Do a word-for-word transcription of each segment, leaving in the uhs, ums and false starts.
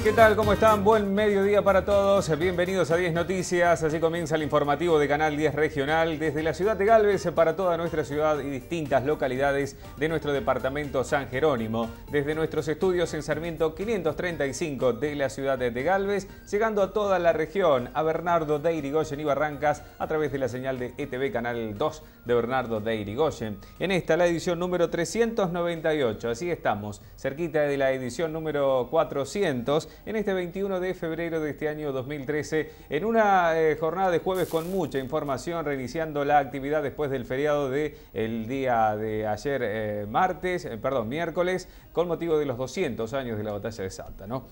¿Qué tal? ¿Cómo están? Buen mediodía para todos. Bienvenidos a diez Noticias. Así comienza el informativo de Canal diez Regional desde la ciudad de Galvez para toda nuestra ciudad y distintas localidades de nuestro departamento San Jerónimo. Desde nuestros estudios en Sarmiento quinientos treinta y cinco de la ciudad de Galvez, llegando a toda la región, a Bernardo de Irigoyen y Barrancas a través de la señal de E T V Canal dos de Bernardo de Irigoyen. En esta, la edición número trescientos noventa y ocho. Así estamos, cerquita de la edición número cuatrocientos. En este veintiuno de febrero de este año dos mil trece, en una eh, jornada de jueves con mucha información, reiniciando la actividad después del feriado del día de ayer, eh, martes, eh, perdón, miércoles, con motivo de los doscientos años de la batalla de Salta, ¿no?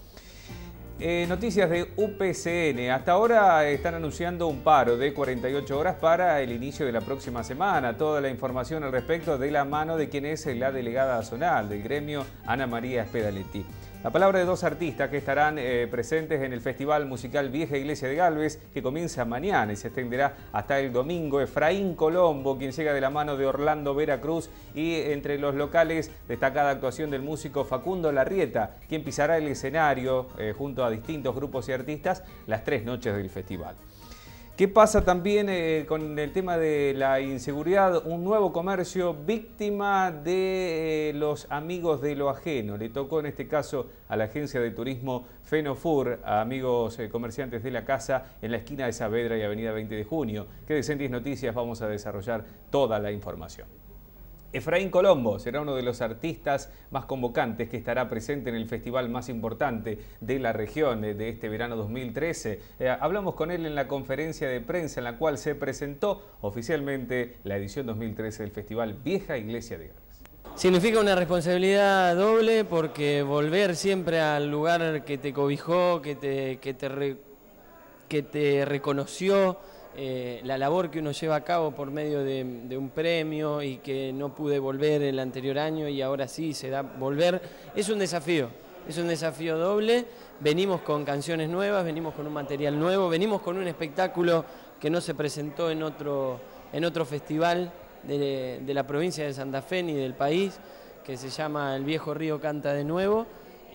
Eh, noticias de U P C N. Hasta ahora están anunciando un paro de cuarenta y ocho horas para el inicio de la próxima semana. Toda la información al respecto de la mano de quien es la delegada zonal del gremio, Ana María Espedaletti. La palabra de dos artistas que estarán eh, presentes en el Festival Musical Vieja Iglesia de Galvez, que comienza mañana y se extenderá hasta el domingo. Efraín Colombo, quien llega de la mano de Orlando Vera Cruz, y entre los locales, destacada actuación del músico Facundo Larrieta, quien pisará el escenario eh, junto a distintos grupos y artistas las tres noches del festival. ¿Qué pasa también eh, con el tema de la inseguridad? Un nuevo comercio víctima de eh, los amigos de lo ajeno. Le tocó en este caso a la agencia de turismo Fenofur, a amigos eh, comerciantes de la casa en la esquina de Saavedra y avenida veinte de junio. Quédense en diez Noticias, vamos a desarrollar toda la información. Efraín Colombo será uno de los artistas más convocantes que estará presente en el festival más importante de la región de este verano dos mil trece. Eh, hablamos con él en la conferencia de prensa en la cual se presentó oficialmente la edición dos mil trece del Festival Vieja Iglesia de Galvez. Significa una responsabilidad doble porque volver siempre al lugar que te cobijó, que te, que te, re, que te reconoció, Eh, la labor que uno lleva a cabo por medio de, de un premio y que no pude volver el anterior año y ahora sí se da volver, es un desafío, es un desafío doble. Venimos con canciones nuevas, venimos con un material nuevo, venimos con un espectáculo que no se presentó en otro, en otro festival de, de la provincia de Santa Fe ni del país, que se llama El Viejo Río Canta de Nuevo,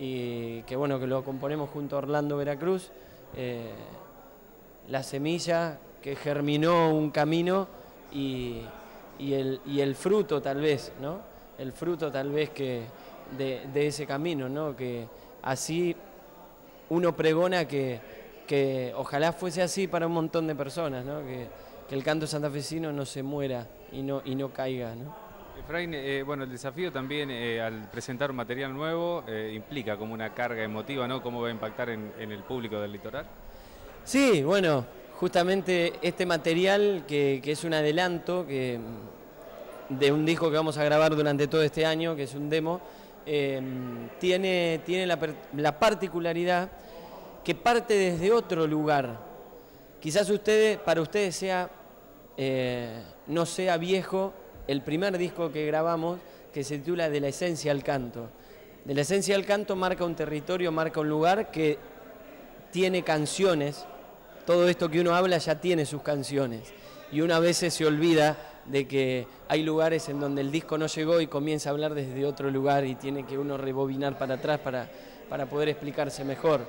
y que bueno, que lo componemos junto a Orlando Veracruz. Eh, la semilla que germinó un camino y, y, el, y el fruto tal vez, ¿no? El fruto tal vez que de, de ese camino, ¿no? Que así uno pregona que, que ojalá fuese así para un montón de personas, ¿no? Que, que el canto santafesino no se muera y no, y no caiga, ¿no? Efraín, eh, bueno, el desafío también eh, al presentar un material nuevo eh, implica como una carga emotiva, ¿no? ¿Cómo va a impactar en, en el público del litoral? Sí, bueno, justamente este material que, que es un adelanto que, de un disco que vamos a grabar durante todo este año, que es un demo, eh, tiene, tiene la, la particularidad que parte desde otro lugar. Quizás ustedes, para ustedes sea, eh, no sea viejo el primer disco que grabamos, que se titula De la esencia al canto. De la esencia al canto marca un territorio, marca un lugar que tiene canciones. Todo esto que uno habla ya tiene sus canciones y uno a veces se olvida de que hay lugares en donde el disco no llegó y comienza a hablar desde otro lugar y tiene que uno rebobinar para atrás para, para poder explicarse mejor.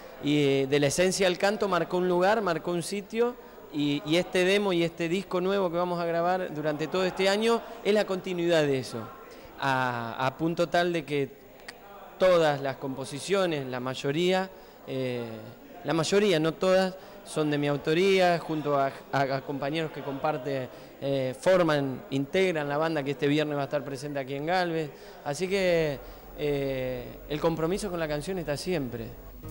Y de la esencia al canto marcó un lugar, marcó un sitio y, y este demo y este disco nuevo que vamos a grabar durante todo este año es la continuidad de eso, a, a punto tal de que todas las composiciones, la mayoría, eh, la mayoría, no todas, son de mi autoría, junto a, a, a compañeros que comparte, eh, forman, integran la banda que este viernes va a estar presente aquí en Galvez. Así que eh, el compromiso con la canción está siempre.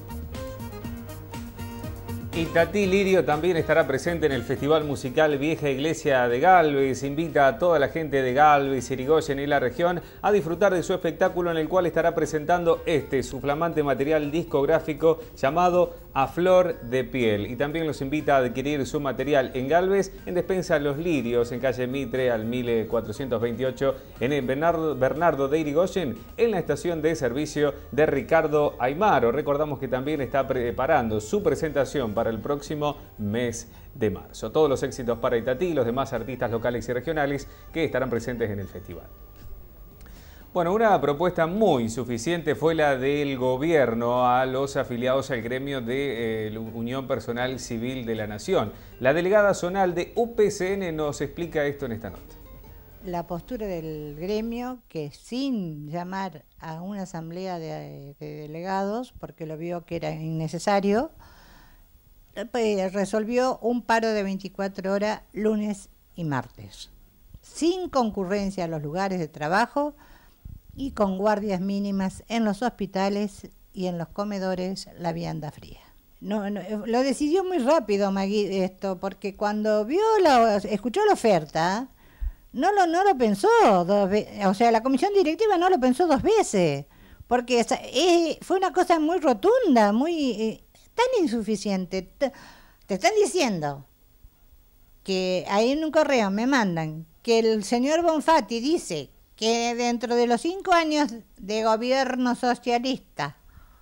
Itatí Lirio también estará presente en el Festival Musical Vieja Iglesia de Galvez. Invita a toda la gente de Galvez, Irigoyen y la región a disfrutar de su espectáculo en el cual estará presentando este, su flamante material discográfico llamado A Flor de Piel. Y también los invita a adquirir su material en Galvez, en Despensa Los Lirios, en calle Mitre al mil cuatrocientos veintiocho, en el Bernardo, Bernardo de Irigoyen, en la estación de servicio de Ricardo Aymaro. Recordamos que también está preparando su presentación para el próximo mes de marzo. Todos los éxitos para Itatí y los demás artistas locales y regionales que estarán presentes en el festival. Bueno, una propuesta muy insuficiente fue la del gobierno a los afiliados al gremio de eh, Unión Personal Civil de la Nación. La delegada zonal de U P C N nos explica esto en esta nota. La postura del gremio, que sin llamar a una asamblea de, de delegados, porque lo vio que era innecesario, pues resolvió un paro de veinticuatro horas lunes y martes, sin concurrencia a los lugares de trabajo y con guardias mínimas en los hospitales y en los comedores, la vianda fría. No, no, lo decidió muy rápido Magui esto, porque cuando vio la, escuchó la oferta, no lo, no lo pensó dos veces, o sea, la comisión directiva no lo pensó dos veces, porque esa, eh, fue una cosa muy rotunda, muy eh, tan insuficiente. Te, te están diciendo que ahí en un correo me mandan que el señor Bonfatti dice que dentro de los cinco años de gobierno socialista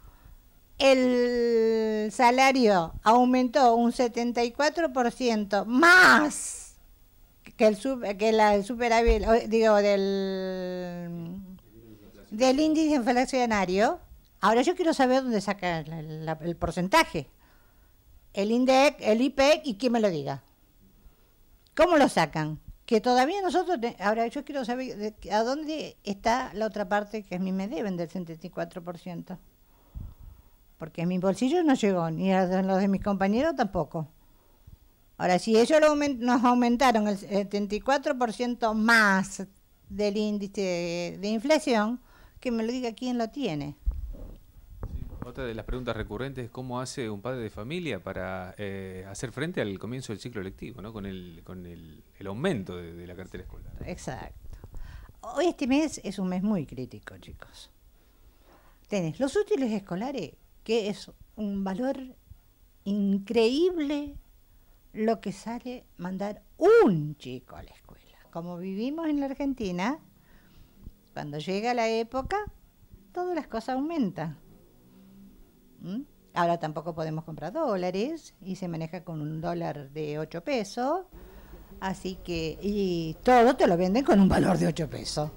el salario aumentó un setenta y cuatro por ciento más que el, sub, que la, el superávit, digo, del, del índice inflacionario. Ahora yo quiero saber dónde saca la, la, el porcentaje. El INDEC, el I P E C, y quién me lo diga. ¿Cómo lo sacan? Que todavía nosotros, ahora yo quiero saber a dónde está la otra parte que a mí me deben del setenta y cuatro por ciento. Porque en mi bolsillo no llegó, ni a los de mis compañeros tampoco. Ahora, si ellos lo aument, nos aumentaron el setenta y cuatro por ciento más del índice de, de inflación, que me lo diga quién lo tiene. Otra de las preguntas recurrentes es cómo hace un padre de familia para eh, hacer frente al comienzo del ciclo lectivo, ¿no? Con el, con el, el aumento de, de la cartera escolar. Exacto. Hoy este mes es un mes muy crítico, chicos. Tenés los útiles escolares, que es un valor increíble lo que sale mandar un chico a la escuela. Como vivimos en la Argentina, cuando llega la época, todas las cosas aumentan. ¿Mm? Ahora tampoco podemos comprar dólares y se maneja con un dólar de ocho pesos, así que y todo te lo venden con un valor de ocho pesos.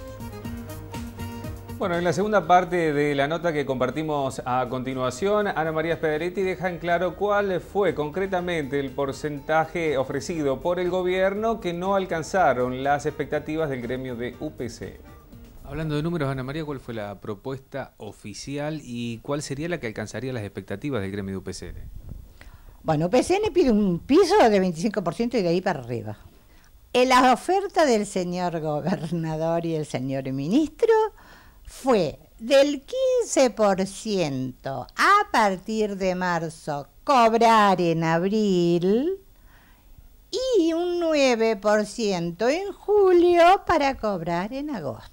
Bueno, en la segunda parte de la nota que compartimos a continuación, Ana María Spederetti deja en claro cuál fue concretamente el porcentaje ofrecido por el gobierno que no alcanzaron las expectativas del gremio de U P C. Hablando de números, Ana María, ¿cuál fue la propuesta oficial y cuál sería la que alcanzaría las expectativas del gremio de U P C N? Bueno, U P C N pide un piso de veinticinco por ciento y de ahí para arriba. En la oferta del señor gobernador y el señor ministro fue del quince por ciento a partir de marzo cobrar en abril y un nueve por ciento en julio para cobrar en agosto.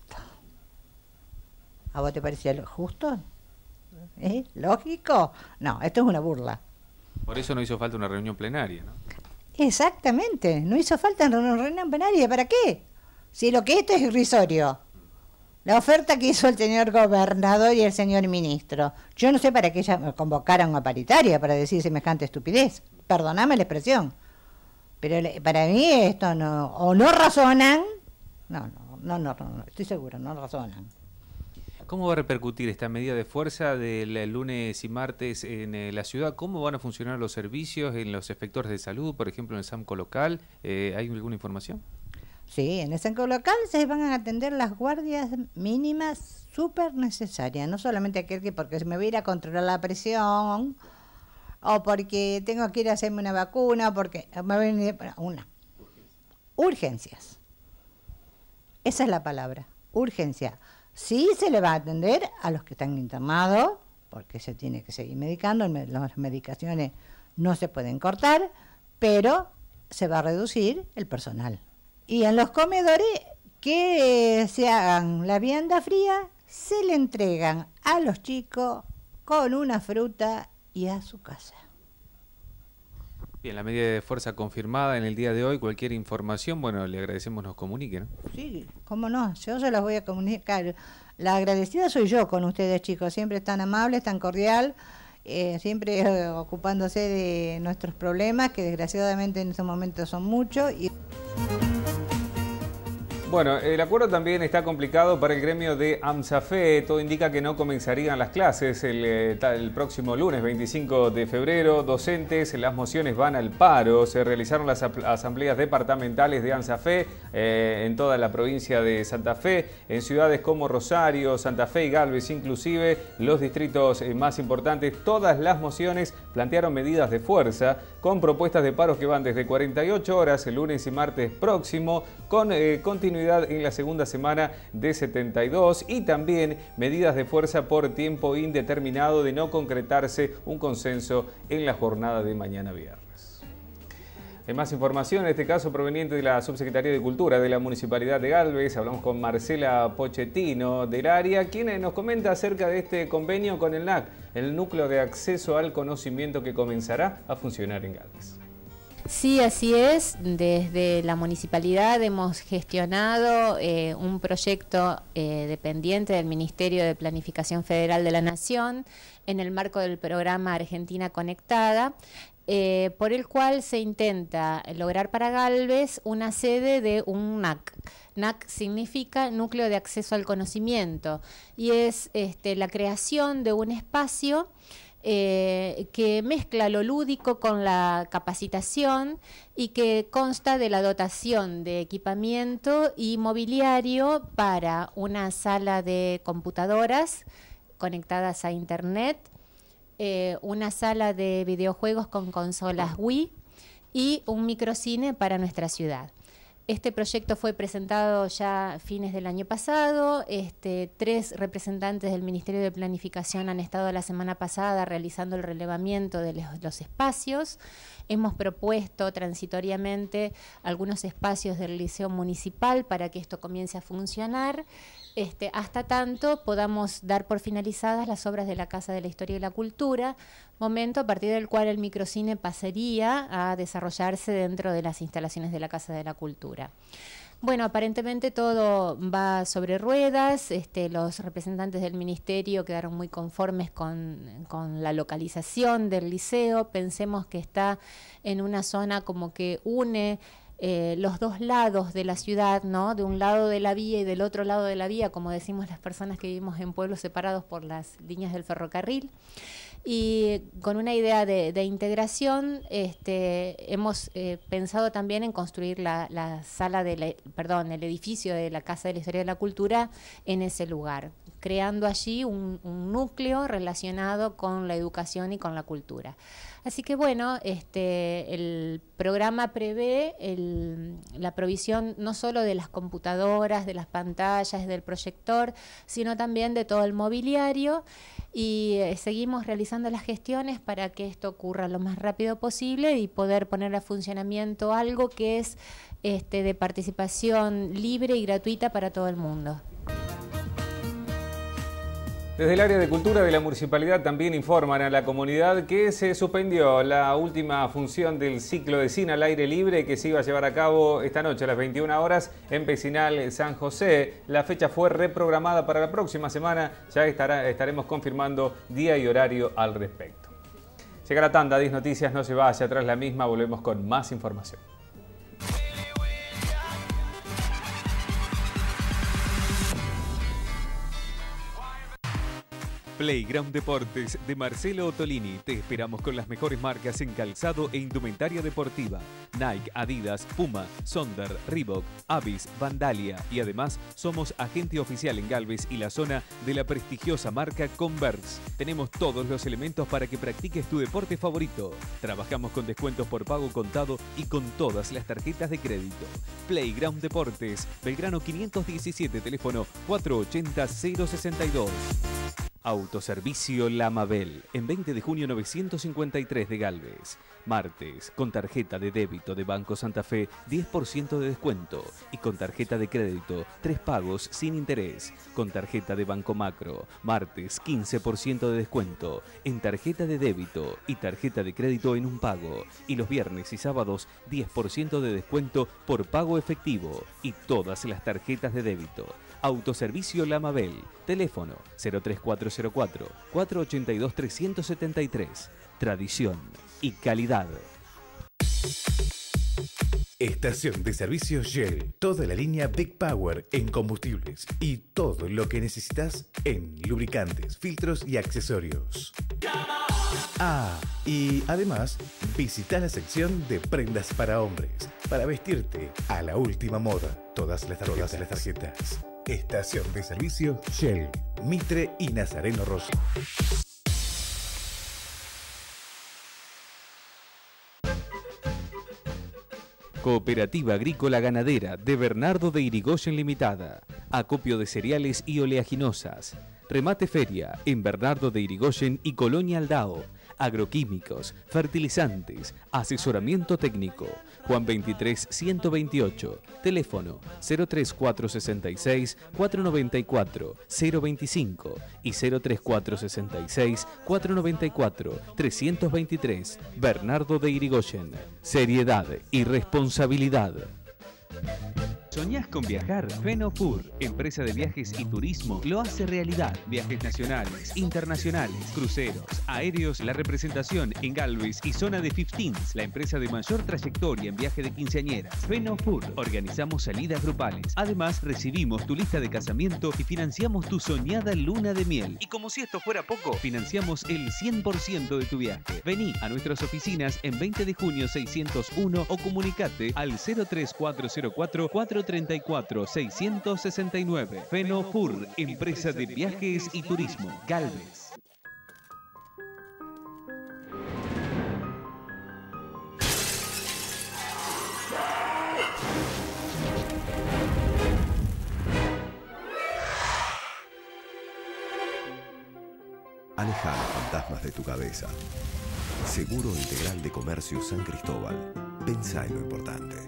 ¿A vos te parecía justo? ¿Eh? ¿Lógico? No, esto es una burla. Por eso no hizo falta una reunión plenaria, ¿no? Exactamente, no hizo falta una reunión plenaria. ¿Para qué? Si lo que esto es irrisorio. La oferta que hizo el señor gobernador y el señor ministro. Yo no sé para qué ella convocaron a paritaria para decir semejante estupidez. Perdóname la expresión. Pero para mí esto no... O no razonan... No, no, no, no, no, no estoy seguro, no razonan. ¿Cómo va a repercutir esta medida de fuerza del lunes y martes en la ciudad? ¿Cómo van a funcionar los servicios en los efectores de salud, por ejemplo en el SAMCO local? Eh, ¿Hay alguna información? Sí, en el SAMCO local se van a atender las guardias mínimas súper necesarias. No solamente aquel que porque me voy a ir a controlar la presión o porque tengo que ir a hacerme una vacuna, porque me voy a venir una. Urgencias. Esa es la palabra, urgencia. Sí se le va a atender a los que están internados, porque se tiene que seguir medicando, las medicaciones no se pueden cortar, pero se va a reducir el personal. Y en los comedores que se hagan la vianda fría, se le entregan a los chicos con una fruta y a su casa. Bien, la medida de fuerza confirmada en el día de hoy. Cualquier información, bueno, le agradecemos nos comunique, ¿no? Sí, cómo no, yo se las voy a comunicar. La agradecida soy yo con ustedes, chicos, siempre tan amables, tan cordial, eh, siempre eh, ocupándose de nuestros problemas, que desgraciadamente en estos momentos son muchos. Y... Bueno. Bueno, el acuerdo también está complicado para el gremio de AMSAFE. Todo indica que no comenzarían las clases el, el próximo lunes veinticinco de febrero. Docentes, las mociones van al paro. Se realizaron las asambleas departamentales de AMSAFE eh, en toda la provincia de Santa Fe, en ciudades como Rosario, Santa Fe y Galvez, inclusive los distritos más importantes. Todas las mociones plantearon medidas de fuerza con propuestas de paros que van desde cuarenta y ocho horas el lunes y martes próximo, con eh, continuidad en la segunda semana de setenta y dos y también medidas de fuerza por tiempo indeterminado de no concretarse un consenso en la jornada de mañana viernes. Hay más información, en este caso proveniente de la Subsecretaría de Cultura de la Municipalidad de Galvez. Hablamos con Marcela Pochettino del área, quien nos comenta acerca de este convenio con el N A C, el Núcleo de Acceso al Conocimiento, que comenzará a funcionar en Galvez. Sí, así es. Desde la municipalidad hemos gestionado eh, un proyecto eh, dependiente del Ministerio de Planificación Federal de la Nación en el marco del programa Argentina Conectada, eh, por el cual se intenta lograr para Galvez una sede de un N A C. N A C significa Núcleo de Acceso al Conocimiento y es este, la creación de un espacio Eh, que mezcla lo lúdico con la capacitación y que consta de la dotación de equipamiento y mobiliario para una sala de computadoras conectadas a internet, eh, una sala de videojuegos con consolas Wii y un microcine para nuestra ciudad. Este proyecto fue presentado ya a fines del año pasado. Este, tres representantes del Ministerio de Planificación han estado la semana pasada realizando el relevamiento de los, los espacios. Hemos propuesto transitoriamente algunos espacios del Liceo Municipal para que esto comience a funcionar, este, hasta tanto podamos dar por finalizadas las obras de la Casa de la Historia y la Cultura, momento a partir del cual el microcine pasaría a desarrollarse dentro de las instalaciones de la Casa de la Cultura. Bueno, aparentemente todo va sobre ruedas. Este, los representantes del ministerio quedaron muy conformes con, con la localización del liceo. Pensemos que está en una zona como que une eh, los dos lados de la ciudad, ¿no? De un lado de la vía y del otro lado de la vía, como decimos las personas que vivimos en pueblos separados por las líneas del ferrocarril. Y con una idea de, de integración, este, hemos eh, pensado también en construir la, la sala de la, perdón, el edificio de la Casa de la Historia y la Cultura en ese lugar, creando allí un, un núcleo relacionado con la educación y con la cultura. Así que bueno, este, el programa prevé el, la provisión no solo de las computadoras, de las pantallas, del proyector, sino también de todo el mobiliario, y eh, seguimos realizando las gestiones para que esto ocurra lo más rápido posible y poder poner a funcionamiento algo que es este, de participación libre y gratuita para todo el mundo. Desde el área de cultura de la municipalidad también informan a la comunidad que se suspendió la última función del ciclo de cine al aire libre que se iba a llevar a cabo esta noche a las veintiuna horas en Vecinal San José. La fecha fue reprogramada para la próxima semana. Ya estará, estaremos confirmando día y horario al respecto. Llega la tanda, diez Noticias, no se vaya. Tras la misma volvemos con más información. Playground Deportes de Marcelo Ottolini. Te esperamos con las mejores marcas en calzado e indumentaria deportiva. Nike, Adidas, Puma, Sonder, Reebok, Avis, Vandalia. Y además somos agente oficial en Galvez y la zona de la prestigiosa marca Converse. Tenemos todos los elementos para que practiques tu deporte favorito. Trabajamos con descuentos por pago contado y con todas las tarjetas de crédito. Playground Deportes, Belgrano quinientos diecisiete, teléfono cuatro ochenta cero sesenta y dos. Autoservicio La Mabel, en veinte de junio novecientos cincuenta y tres de Galvez. Martes, con tarjeta de débito de Banco Santa Fe, diez por ciento de descuento. Y con tarjeta de crédito, tres pagos sin interés. Con tarjeta de Banco Macro, martes, quince por ciento de descuento. En tarjeta de débito y tarjeta de crédito en un pago. Y los viernes y sábados, diez por ciento de descuento por pago efectivo. Y todas las tarjetas de débito. Autoservicio La Mabel, teléfono cero tres cuatro cero cuatro, cuatro ochenta y dos, trescientos setenta y tres. Tradición y calidad. Estación de servicio Shell. Toda la línea Big Power en combustibles y todo lo que necesitas en lubricantes, filtros y accesorios. Ah, y además visita la sección de prendas para hombres para vestirte a la última moda. Todas las tarjetas. Todas las tarjetas. Estación de servicio Shell, Mitre y Nazareno Rosso. Cooperativa Agrícola Ganadera de Bernardo de Irigoyen Limitada. Acopio de cereales y oleaginosas. Remate feria en Bernardo de Irigoyen y Colonia Aldao. Agroquímicos, fertilizantes, asesoramiento técnico. Juan veintitrés, ciento veintiocho. Teléfono cero tres cuatro seis seis, cuatro nueve cuatro, cero veinticinco y cero tres cuatro seis seis, cuatro nueve cuatro, tres dos tres. Bernardo de Irigoyen. Seriedad y responsabilidad. ¿Soñás con viajar? Fenofur, empresa de viajes y turismo, lo hace realidad. Viajes nacionales, internacionales, cruceros, aéreos, la representación en Galvez y zona de Fifteens, la empresa de mayor trayectoria en viaje de quinceañeras. Fenofur, organizamos salidas grupales. Además, recibimos tu lista de casamiento y financiamos tu soñada luna de miel. Y como si esto fuera poco, financiamos el cien por ciento de tu viaje. Vení a nuestras oficinas en veinte de junio seiscientos uno o comunicate al cero tres cuatro cero cuatro, cuatro treinta y cuatro, seiscientos sesenta y nueve. Fenofur, empresa de viajes y turismo. Galvez. Aleja los fantasmas de tu cabeza. Seguro Integral de Comercio San Cristóbal. Pensá en lo importante.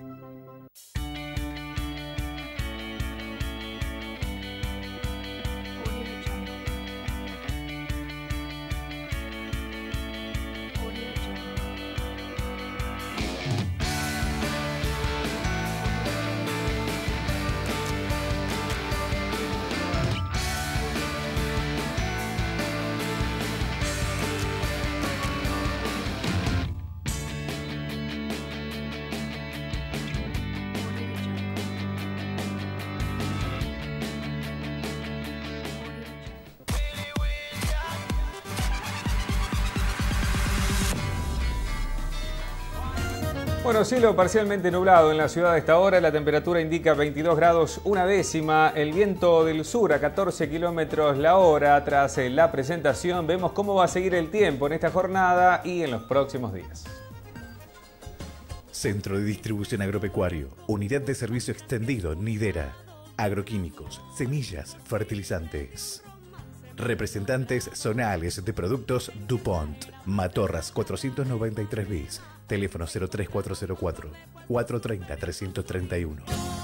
Bueno, cielo parcialmente nublado en la ciudad a esta hora, la temperatura indica veintidós grados una décima, el viento del sur a catorce kilómetros la hora. Tras la presentación vemos cómo va a seguir el tiempo en esta jornada y en los próximos días. Centro de Distribución Agropecuario, Unidad de Servicio Extendido Nidera, Agroquímicos, Semillas, Fertilizantes. Representantes zonales de productos DuPont, Matorras cuatrocientos noventa y tres bis. Teléfono cero tres cuatro cero cuatro, cuatro tres cero, tres tres uno.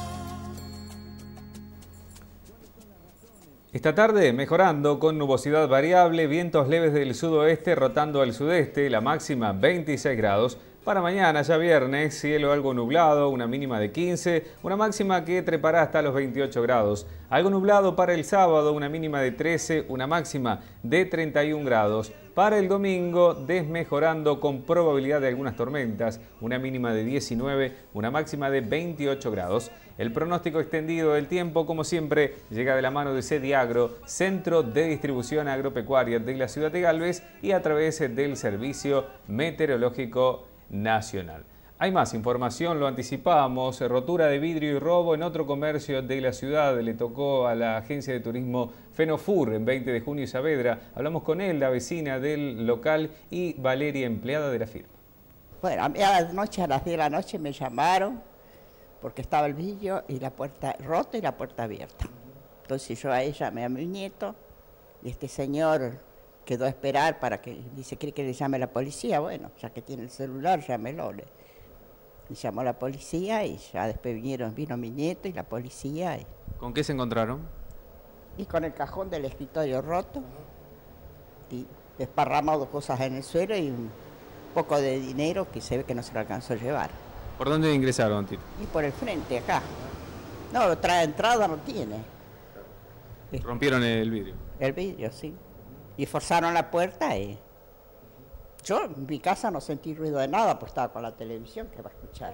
Esta tarde mejorando con nubosidad variable, vientos leves del sudoeste rotando al sudeste, la máxima veintiséis grados. Para mañana, ya viernes, cielo algo nublado, una mínima de quince, una máxima que trepará hasta los veintiocho grados. Algo nublado para el sábado, una mínima de trece, una máxima de treinta y un grados. Para el domingo, desmejorando con probabilidad de algunas tormentas, una mínima de diecinueve, una máxima de veintiocho grados. El pronóstico extendido del tiempo, como siempre, llega de la mano de Sediagro, Centro de Distribución Agropecuaria de la ciudad de Galvez y a través del Servicio Meteorológico Nacional. Hay más información, lo anticipamos, rotura de vidrio y robo en otro comercio de la ciudad. Le tocó a la agencia de turismo Fenofur en veinte de junio y Saavedra. Hablamos con él, la vecina del local y Valeria, empleada de la firma. Bueno, a mí a la noche, a las diez de la noche me llamaron porque estaba el vidrio y la puerta rota y la puerta abierta. Entonces yo ahí llamé a mi nieto y este señor quedó a esperar para que, dice, ¿quiere que le llame a la policía? Bueno, ya que tiene el celular, llámelo. Le, le llamó a la policía y ya después vinieron, vino mi nieto y la policía. Y, ¿Con qué se encontraron? y con el cajón del escritorio roto y desparramado cosas en el suelo y un poco de dinero que se ve que no se lo alcanzó a llevar. ¿Por dónde ingresaron, Tito? Y por el frente, acá. No, trae entrada no tiene. Rompieron el vidrio. El vidrio, sí. Y forzaron la puerta y yo en mi casa no sentí ruido de nada, pues estaba con la televisión, que va a escuchar.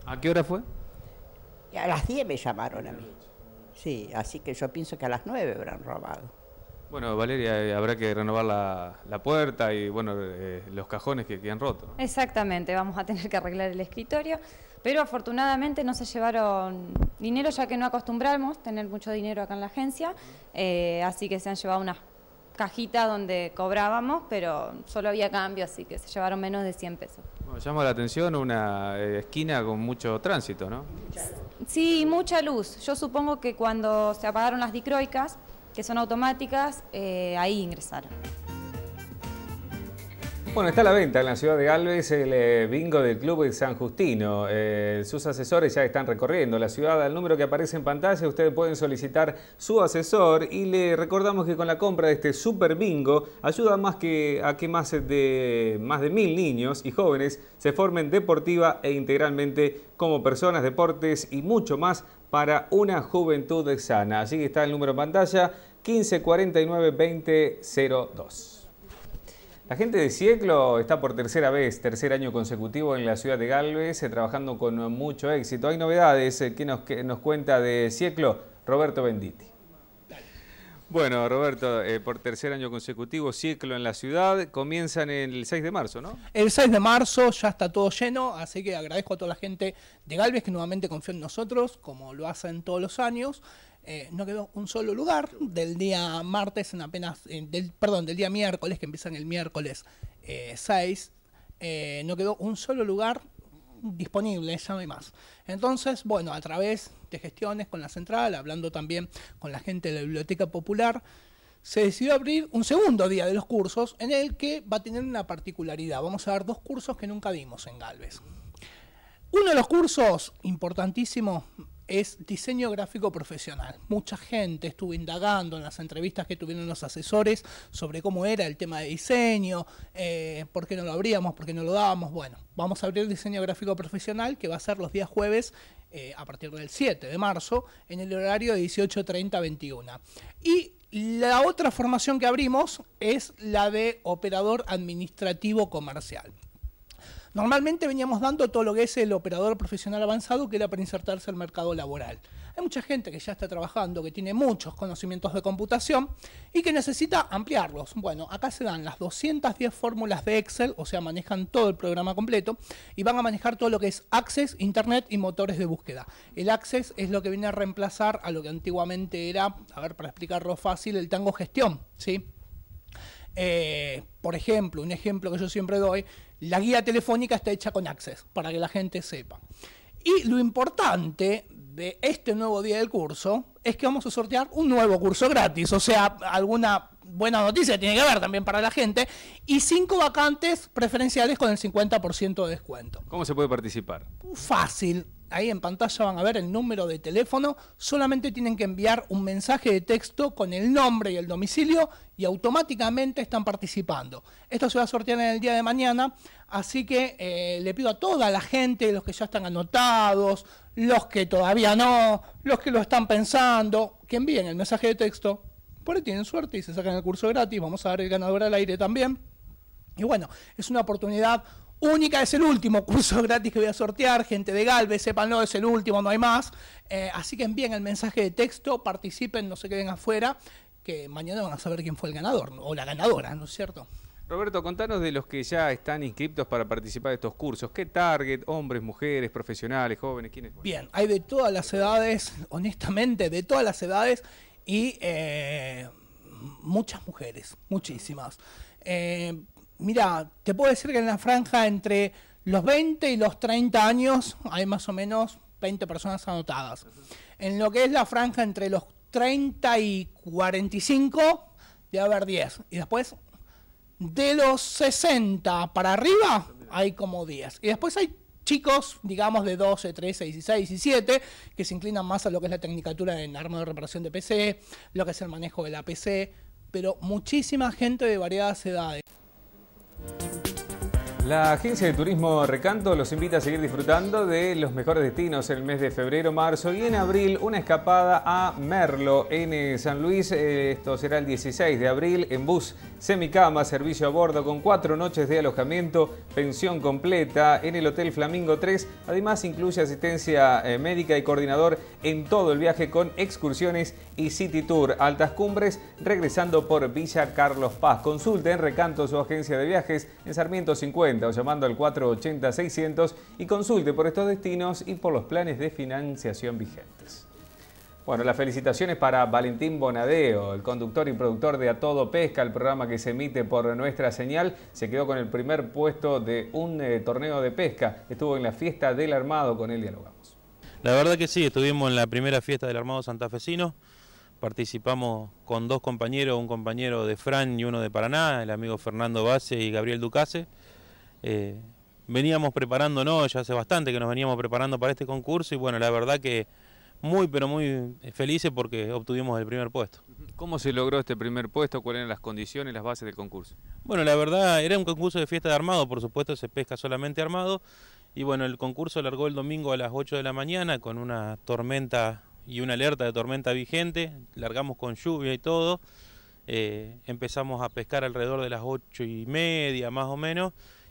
¿A qué hora fue? Y a las diez me llamaron a mí. Sí, así que yo pienso que a las nueve habrán robado. Bueno, Valeria, eh, habrá que renovar la, la puerta y bueno, eh, los cajones que, que han roto, ¿no? Exactamente, vamos a tener que arreglar el escritorio, pero afortunadamente no se llevaron dinero, ya que no acostumbramos tener mucho dinero acá en la agencia, eh, así que se han llevado unas cajitas donde cobrábamos, pero solo había cambio, así que se llevaron menos de cien pesos. Bueno, llama la atención una eh, esquina con mucho tránsito, ¿no? Sí, mucha luz. Yo supongo que cuando se apagaron las dicroicas, que son automáticas, eh, ahí ingresaron. Bueno, está a la venta en la ciudad de Galvez el eh, bingo del Club de San Justino. Eh, sus asesores ya están recorriendo la ciudad. Al número que aparece en pantalla ustedes pueden solicitar su asesor y le recordamos que con la compra de este super bingo ayuda más que, a que más de, más de mil niños y jóvenes se formen deportiva e integralmente como personas, deportes y mucho más para una juventud sana. Allí está el número en pantalla, quince cuarenta y nueve veinte cero dos. La gente de Sieclo está por tercera vez, tercer año consecutivo en la ciudad de Galvez, eh, trabajando con mucho éxito. Hay novedades eh, que, nos, que nos cuenta de Sieclo Roberto Benditi. Bueno, Roberto, eh, por tercer año consecutivo, Sieclo en la ciudad, comienzan el seis de marzo, ¿no? El seis de marzo ya está todo lleno, así que agradezco a toda la gente de Galvez que nuevamente confió en nosotros, como lo hacen todos los años. Eh, no quedó un solo lugar del día martes en apenas, eh, del, perdón, del día miércoles, que empiezan el miércoles eh, seis, eh, no quedó un solo lugar disponible, ya no hay más. Entonces, bueno, a través de gestiones con la central, hablando también con la gente de la Biblioteca Popular, se decidió abrir un segundo día de los cursos en el que va a tener una particularidad. Vamos a dar dos cursos que nunca dimos en Galvez. Uno de los cursos importantísimos es diseño gráfico profesional. Mucha gente estuvo indagando en las entrevistas que tuvieron los asesores sobre cómo era el tema de diseño, eh, por qué no lo abríamos, por qué no lo dábamos. Bueno, vamos a abrir diseño gráfico profesional, que va a ser los días jueves eh, a partir del siete de marzo, en el horario de dieciocho treinta a veintiuna. Y la otra formación que abrimos es la de operador administrativo comercial. Normalmente veníamos dando todo lo que es el operador profesional avanzado, que era para insertarse al mercado laboral. Hay mucha gente que ya está trabajando, que tiene muchos conocimientos de computación y que necesita ampliarlos. Bueno, acá se dan las doscientas diez fórmulas de Excel, o sea, manejan todo el programa completo y van a manejar todo lo que es Access, Internet y motores de búsqueda. El Access es lo que viene a reemplazar a lo que antiguamente era, a ver, para explicarlo fácil, el Tango Gestión, ¿sí? Eh, por ejemplo, un ejemplo que yo siempre doy, la guía telefónica está hecha con Access, para que la gente sepa. Y lo importante de este nuevo día del curso es que vamos a sortear un nuevo curso gratis, o sea, alguna buena noticia tiene que haber también para la gente, y cinco vacantes preferenciales con el cincuenta por ciento de descuento. ¿Cómo se puede participar? Fácil. Ahí en pantalla van a ver el número de teléfono, solamente tienen que enviar un mensaje de texto con el nombre y el domicilio y automáticamente están participando. Esto se va a sortear en el día de mañana, así que eh, le pido a toda la gente, los que ya están anotados, los que todavía no, los que lo están pensando, que envíen el mensaje de texto. Por ahí tienen suerte y se sacan el curso gratis, vamos a dar el ganador al aire también. Y bueno, es una oportunidad única, es el último curso gratis que voy a sortear, gente de Galvez, sépanlo, es el último, no hay más. Eh, así que envíen el mensaje de texto, participen, no se queden afuera, que mañana van a saber quién fue el ganador, o la ganadora, ¿no es cierto? Roberto, contanos de los que ya están inscriptos para participar de estos cursos. ¿Qué target? ¿Hombres, mujeres, profesionales, jóvenes? ¿Quiénes? Bien, hay de todas las edades, honestamente, de todas las edades, y eh, muchas mujeres, muchísimas. Eh, Mira, te puedo decir que en la franja entre los veinte y los treinta años hay más o menos veinte personas anotadas. En lo que es la franja entre los treinta y cuarenta y cinco, debe haber diez. Y después, de los sesenta para arriba, hay como diez. Y después hay chicos, digamos, de doce, trece, dieciséis, diecisiete, que se inclinan más a lo que es la tecnicatura en arma de reparación de P C, lo que es el manejo de la P C, pero muchísima gente de variadas edades. La Agencia de Turismo Recanto los invita a seguir disfrutando de los mejores destinos en el mes de febrero, marzo y en abril una escapada a Merlo en San Luis. Esto será el dieciséis de abril en bus semicama, servicio a bordo con cuatro noches de alojamiento, pensión completa en el Hotel Flamingo tres. Además incluye asistencia médica y coordinador en todo el viaje con excursiones y City Tour. Altas Cumbres regresando por Villa Carlos Paz. Consulte en Recanto su agencia de viajes en Sarmiento cincuenta o llamando al cuatro ochenta seiscientos y consulte por estos destinos y por los planes de financiación vigentes. Bueno, las felicitaciones para Valentín Bonadeo, el conductor y productor de A Todo Pesca, el programa que se emite por nuestra señal. Se quedó con el primer puesto de un eh, torneo de pesca. Estuvo en la fiesta del Armado, con él dialogamos. La verdad que sí, estuvimos en la primera fiesta del Armado santafesino. Participamos con dos compañeros, un compañero de Fran y uno de Paraná, el amigo Fernando Base y Gabriel Ducase. Eh, veníamos preparándonos, ya hace bastante que nos veníamos preparando para este concurso y bueno, la verdad que muy pero muy felices porque obtuvimos el primer puesto. ¿Cómo se logró este primer puesto? ¿Cuáles eran las condiciones, las bases del concurso? Bueno, la verdad era un concurso de fiesta de armado, por supuesto se pesca solamente armado y bueno, el concurso largó el domingo a las ocho de la mañana con una tormenta y una alerta de tormenta vigente, largamos con lluvia y todo, eh, empezamos a pescar alrededor de las ocho y media más o menos.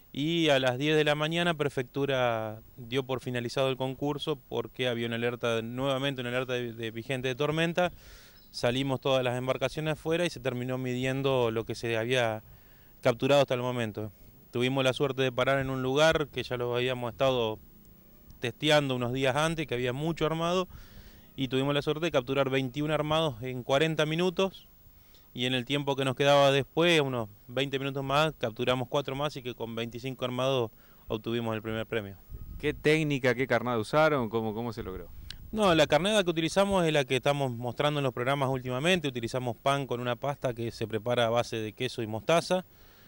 Y a las diez de la mañana Prefectura dio por finalizado el concurso porque había una alerta, nuevamente una alerta de, de vigente de tormenta. Salimos todas las embarcaciones afuera y se terminó midiendo lo que se había capturado hasta el momento. Tuvimos la suerte de parar en un lugar que ya lo habíamos estado testeando unos días antes, que había mucho armado, y tuvimos la suerte de capturar veintiún armados en cuarenta minutos. Y en el tiempo que nos quedaba después, unos veinte minutos más, capturamos cuatro más y que con veinticinco armados obtuvimos el primer premio. ¿Qué técnica, qué carnada usaron? ¿Cómo, cómo se logró? No, la carnada que utilizamos es la que estamos mostrando en los programas últimamente. Utilizamos pan con una pasta que se prepara a base de queso y mostaza.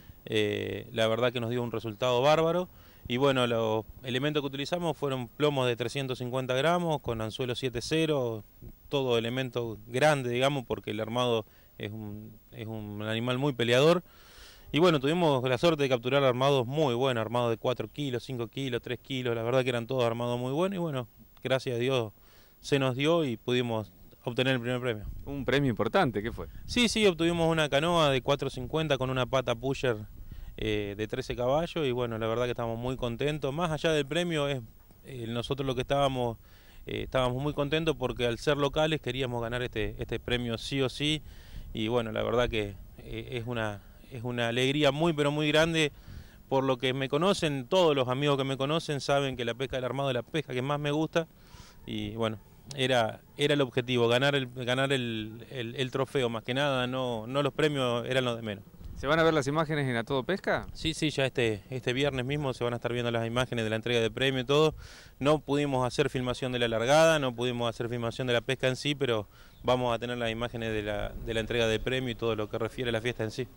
Eh, la verdad que nos dio un resultado bárbaro. Y bueno, los elementos que utilizamos fueron plomos de trescientos cincuenta gramos, con anzuelo siete cero, todo elemento grande, digamos, porque el armado es un, es un animal muy peleador. Y bueno, tuvimos la suerte de capturar armados muy buenos, armados de cuatro kilos, cinco kilos, tres kilos, la verdad que eran todos armados muy buenos y bueno, gracias a Dios se nos dio y pudimos obtener el primer premio. Un premio importante, ¿qué fue? Sí, sí, obtuvimos una canoa de cuatro cincuenta con una pata pusher eh, de trece caballos y bueno, la verdad que estamos muy contentos. Más allá del premio, es eh, nosotros lo que estábamos, eh, estábamos muy contentos porque al ser locales queríamos ganar este, este premio sí o sí. Y bueno, la verdad que eh, es, una, es una alegría muy pero muy grande. Por lo que me conocen, todos los amigos que me conocen saben que la pesca del armado es la pesca que más me gusta. Y bueno, era, era el objetivo, ganar el, ganar el, el, el trofeo más que nada, no, no los premios eran los de menos. ¿Se van a ver las imágenes en A Todo Pesca? Sí, sí, ya este, este viernes mismo se van a estar viendo las imágenes de la entrega de premio y todo. No pudimos hacer filmación de la largada, no pudimos hacer filmación de la pesca en sí, pero vamos a tener las imágenes de la, de la entrega de premio y todo lo que refiere a la fiesta en sí.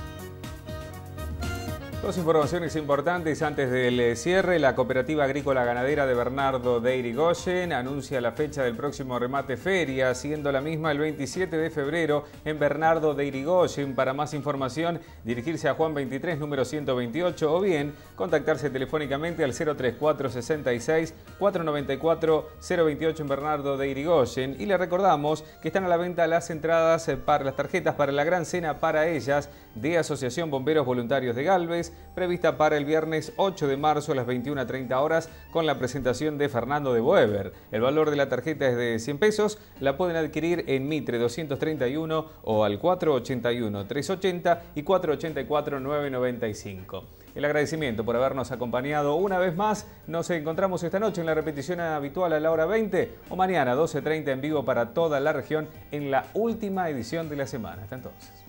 Dos informaciones importantes antes del cierre. La Cooperativa Agrícola Ganadera de Bernardo de Irigoyen anuncia la fecha del próximo remate feria, siendo la misma el veintisiete de febrero en Bernardo de Irigoyen. Para más información, dirigirse a Juan veintitrés, número ciento veintiocho, o bien contactarse telefónicamente al cero treinta y cuatro, sesenta y seis, cuatrocientos noventa y cuatro, cero veintiocho en Bernardo de Irigoyen. Y le recordamos que están a la venta las entradas para las tarjetas para la gran cena para ellas de Asociación Bomberos Voluntarios de Galvez, prevista para el viernes ocho de marzo a las veintiuna treinta horas con la presentación de Fernando de Boever. El valor de la tarjeta es de cien pesos, la pueden adquirir en Mitre doscientos treinta y uno o al cuatrocientos ochenta y uno, trescientos ochenta y cuatrocientos ochenta y cuatro, novecientos noventa y cinco. El agradecimiento por habernos acompañado una vez más. Nos encontramos esta noche en la repetición habitual a la hora veinte o mañana doce treinta en vivo para toda la región en la última edición de la semana. Hasta entonces.